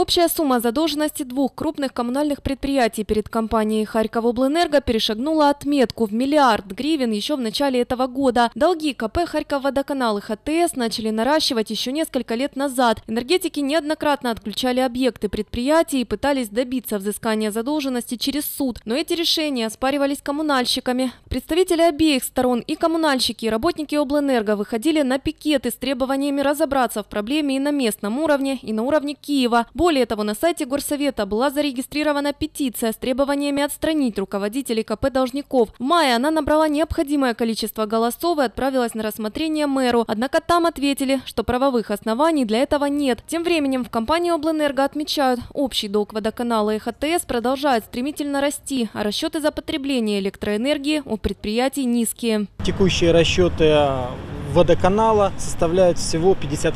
Общая сумма задолженности двух крупных коммунальных предприятий перед компанией «Харьковоблэнерго» перешагнула отметку в 1 миллиард гривен еще в начале этого года. Долги КП «Харьковводоканал» и ХТС начали наращивать еще несколько лет назад. Энергетики неоднократно отключали объекты предприятий и пытались добиться взыскания задолженности через суд. Но эти решения оспаривались коммунальщиками. Представители обеих сторон, и коммунальщики, и работники «Облэнерго» выходили на пикеты с требованиями разобраться в проблеме и на местном уровне, и на уровне Киева. Более того, на сайте Горсовета была зарегистрирована петиция с требованиями отстранить руководителей КП должников. В мае она набрала необходимое количество голосов и отправилась на рассмотрение мэру. Однако там ответили, что правовых оснований для этого нет. Тем временем в компании «Облэнерго» отмечают, общий долг водоканала и ХТС продолжает стремительно расти, а расчеты за потребление электроэнергии у предприятий низкие. Текущие расчеты водоканала составляют всего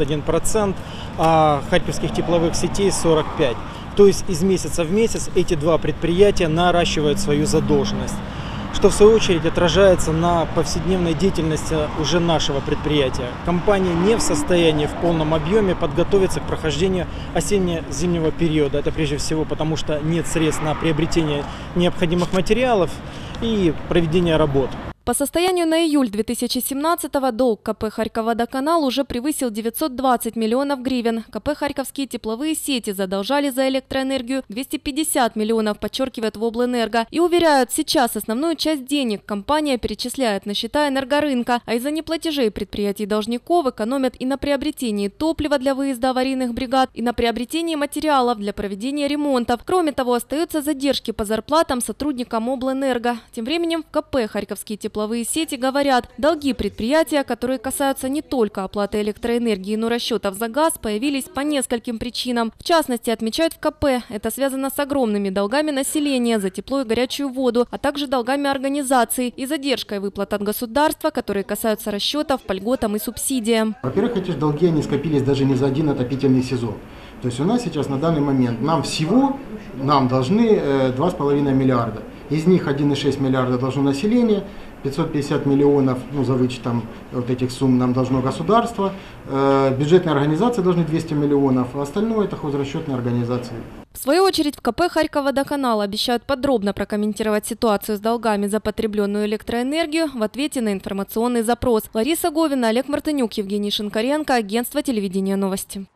51%, а харьковских тепловых сетей 45%. То есть из месяца в месяц эти два предприятия наращивают свою задолженность, что в свою очередь отражается на повседневной деятельности уже нашего предприятия. Компания не в состоянии в полном объеме подготовиться к прохождению осенне-зимнего периода. Это прежде всего потому, что нет средств на приобретение необходимых материалов и проведение работ. По состоянию на июль 2017-го долг КП «Харьковводоканал» уже превысил 920 миллионов гривен. КП «Харьковские тепловые сети» задолжали за электроэнергию 250 миллионов, подчеркивают в «Облэнерго». И уверяют, сейчас основную часть денег компания перечисляет на счета энергорынка, а из-за неплатежей предприятий должников экономят и на приобретении топлива для выезда аварийных бригад, и на приобретении материалов для проведения ремонтов. Кроме того, остаются задержки по зарплатам сотрудникам «Облэнерго». Тем временем в КП «Харьковские тепловые сети» говорят, долги предприятия, которые касаются не только оплаты электроэнергии, но и расчетов за газ, появились по нескольким причинам. В частности, отмечают в КП, это связано с огромными долгами населения за тепло и горячую воду, а также долгами организаций и задержкой выплат от государства, которые касаются расчетов по льготам и субсидиям. Во-первых, эти долги они скопились даже не за один отопительный сезон. То есть у нас сейчас на данный момент нам должны 2,5 миллиарда. Из них 1,6 миллиарда должно население, 550 миллионов, за вычетом вот этих сумм, нам должно государство, бюджетные организации должны 200 миллионов, а остальное это хозрасчетные организации. В свою очередь в КП «Харьковводоканал» обещают подробно прокомментировать ситуацию с долгами за потребленную электроэнергию в ответе на информационный запрос. Лариса Говина, Олег Мартынюк, Евгений Шинкаренко, агентство телевидения «Новости».